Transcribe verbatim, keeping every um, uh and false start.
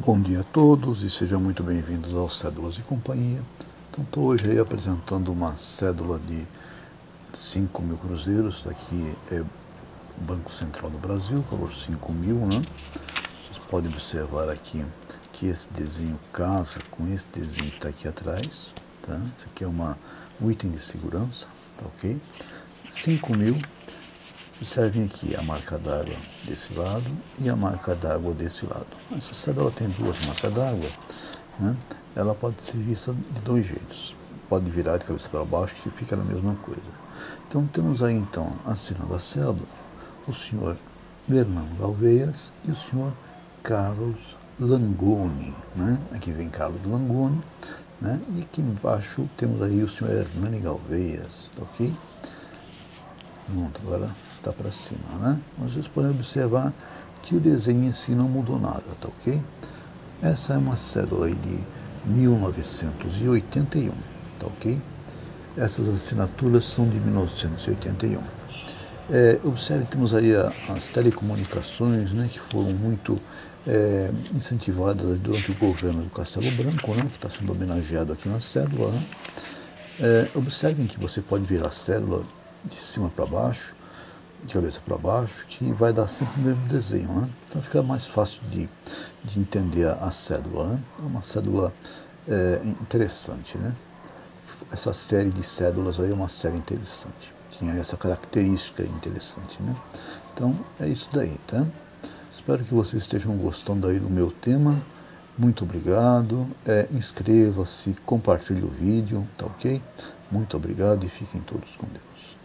Bom dia a todos e sejam muito bem-vindos ao Cédulas e Companhia. Então estou hoje aí apresentando uma cédula de cinco mil cruzeiros. Está aqui é o Banco Central do Brasil, valor cinco mil, né? Vocês podem observar aqui que esse desenho casa com esse desenho que está aqui atrás, tá? Isso aqui é uma, um item de segurança, tá ok? cinco mil. Observem aqui a marca d'água desse lado e a marca d'água desse lado. Essa cédula tem duas marcas d'água, né? Ela pode ser vista de dois jeitos. Pode virar de cabeça para baixo, que fica a mesma coisa. Então temos aí então, assinando a cédula, o senhor Fernando Galveias e o senhor Carlos Langoni, né? Aqui vem Carlos Langoni, né? E aqui embaixo temos aí o senhor Hernani Galveias, tá ok? Pronto, agora está para cima, né? Vocês podem observar que o desenho em si não mudou nada, tá ok? Essa é uma cédula aí de mil novecentos e oitenta e um, tá ok? Essas assinaturas são de mil novecentos e oitenta e um. É, observe que temos aí a, as telecomunicações, né, que foram muito é, incentivadas durante o governo do Castelo Branco, né, que está sendo homenageado aqui na cédula, né? É, observem que você pode virar a cédula de cima para baixo, de cabeça para baixo, que vai dar sempre o mesmo desenho, né? Então fica mais fácil de, de entender a, a cédula, né? É uma cédula é, interessante, né? Essa série de cédulas aí é uma série interessante, tinha essa característica interessante, né? Então é isso daí, tá? Espero que vocês estejam gostando aí do meu tema. Muito obrigado, é, inscreva-se, compartilhe o vídeo, tá ok? Muito obrigado e fiquem todos com Deus.